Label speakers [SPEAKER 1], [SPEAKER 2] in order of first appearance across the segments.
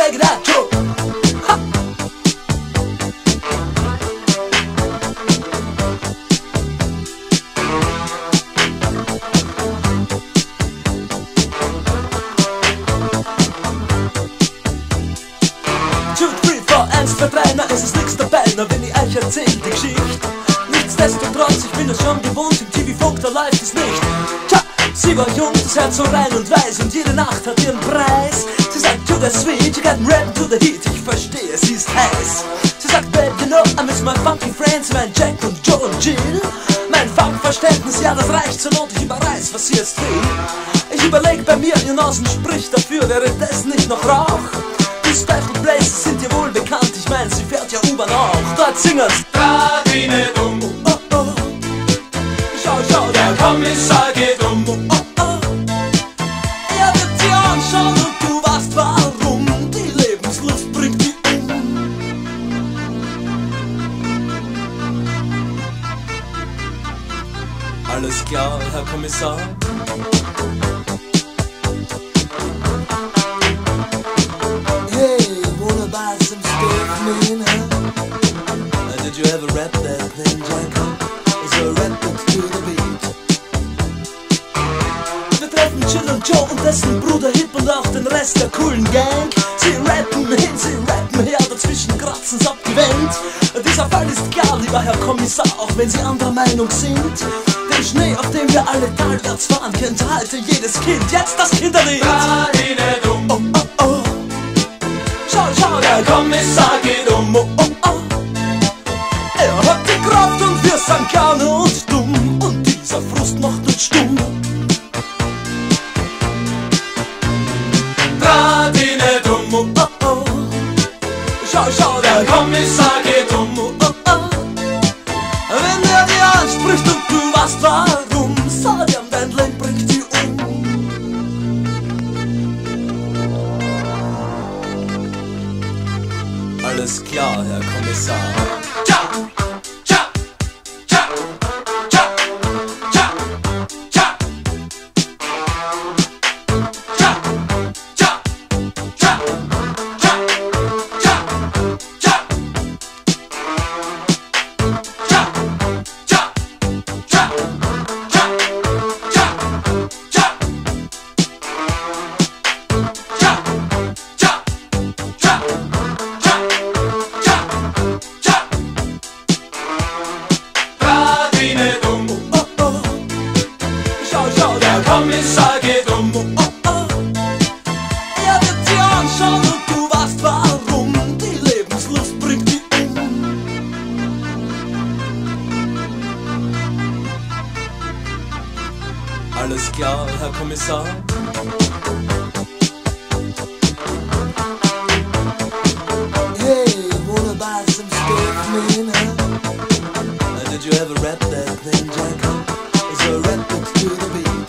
[SPEAKER 1] take that too. Ha. Two, three, four, 1, 2, 3, na es ist nix dabei, na wenn ich euch erzähl die Geschichte. Nichtsdestotrotz, ich bin es schon gewohnt, im TV-Funk, da läuft es nicht. Tja, sie war jung, das Herz so rein und weiß und jede Nacht hat ihren Preis. Sie sagt, you're sweet, you got rap to the heat, ich verstehe, sie ist heiß. Sie sagt, babe, you know, I miss my funky friends, mein Jack und Joe und Jill. Mein Funkverständnis, ja, das reicht zur Not, ich überreiß, was sie jetzt will. Ich überleg bei mir, ihr Nasen spricht dafür, wäre das nicht noch Rauch? Die Special Places sind dir wohl bekannt, ich mein, sie fährt ja U-Bahn auch. Dort singen's
[SPEAKER 2] Radine dumm,
[SPEAKER 1] oh, oh. Schau, schau,
[SPEAKER 2] der Kommissar geht um.
[SPEAKER 1] oh, oh. Er wird sie anschauen und du weißt warum. Die Lebenslust bringt die um. Alles klar, Herr Kommissar? Hey, wanna buy some stuff, man, huh? Did you ever rap that thing, Jack? So rap it to the beat. Wir treffen Jill und Joe und dessen Bruder Hip und auch den Rest der coolen Gang. Sie rappen hin, sie rappen her, dazwischen kratzen's ab die Wand. Dieser Fall ist klar, lieber Herr Kommissar, auch wenn Sie anderer Meinung sind. Den Schnee, auf dem wir alle talwärts fahren, kennt heute jedes Kind. Jetzt das Kinderlied.
[SPEAKER 2] Radine dumm,
[SPEAKER 1] Oh, oh, oh. Schau, schau,
[SPEAKER 2] der Kommissar geht um.
[SPEAKER 1] oh, oh, oh. Er hat die Kraft und wir sind gerne und dumm. Und dieser Frust macht uns stumm.
[SPEAKER 2] Radine dumm,
[SPEAKER 1] Oh, oh. Schau, schau,
[SPEAKER 2] der Kommissar geht um.
[SPEAKER 1] oh, oh. Wenn er dir anspricht und du weißt warum, sag ihm, dein Leben bringt die um. Alles klar, Herr Kommissar.
[SPEAKER 2] Tja, tja, tja, tja, tja, tja. Tja, tja, tja, tja, tja, tja. Tja, tja, tja, tja, tja, tja. Tja, tja, tja, tja, tja. Radine dumm,
[SPEAKER 1] Oh, oh. Schau, schau,
[SPEAKER 2] der Kommissar geht um.
[SPEAKER 1] oh, oh. Er wird sie anschauen und du weißt warum. Die Lebenslust bringt die um. Alles klar, Herr Kommissar? Hey, wanna buy some stuff, man, huh? Did you ever rap that thing, Jack? So rap it to the beat.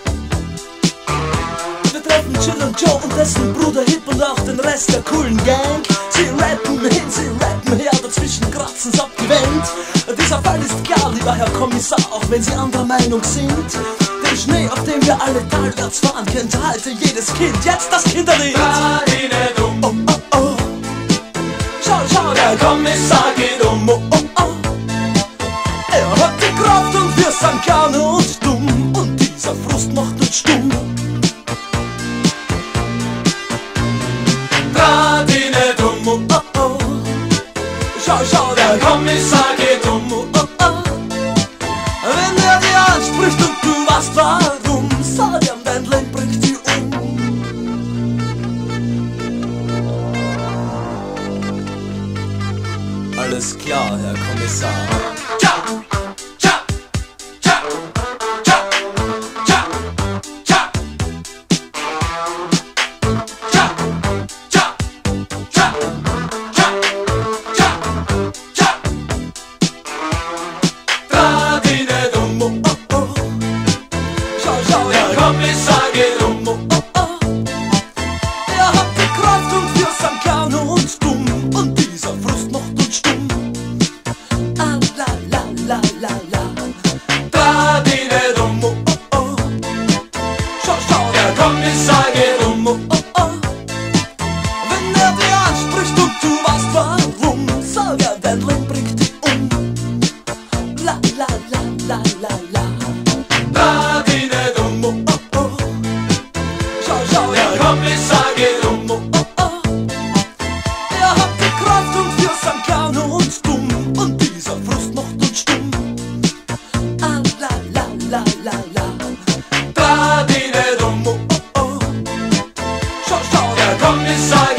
[SPEAKER 1] Wir treffen Jill und Joe und dessen Bruder Hip und auch den Rest der coolen Gang. Sie rappen hin, sie rappen her, dazwischen kratzen's ab die Wand. Dieser Fall ist klar, lieber Herr Kommissar, auch wenn Sie anderer Meinung sind. Den Schnee, auf dem wir alle talwärts fahren, kennt heute jedes Kind. Jetzt das Kinderlied.
[SPEAKER 2] Radine dumm,
[SPEAKER 1] Oh, oh, oh. Schau, schau,
[SPEAKER 2] der Kommissar geht um.
[SPEAKER 1] oh, oh, oh. Er hat die Kraft und wir sind gerne und dumm. Und dieser Frust macht uns stumm.
[SPEAKER 2] Radine dumm,
[SPEAKER 1] Oh, oh. Schau, schau,
[SPEAKER 2] der Kommissar geht um.
[SPEAKER 1] oh, oh. Wenn er dir anspricht und du weißt warum, sag ihm, dein Leben bringt die um. Alles klar, Herr Kommissar.
[SPEAKER 2] Tja, tja, tja, tja, tja, tja. Tja, tja, tja, tja, tja, tja. Radine dumm,
[SPEAKER 1] Oh, oh. Schau, schau,
[SPEAKER 2] der Kommissar geht um.
[SPEAKER 1] oh, oh. Er hat die Kraft und wir sind gerne und dumm. Und dieser Frust macht uns stumm. Ah, la,
[SPEAKER 2] komm, ich sag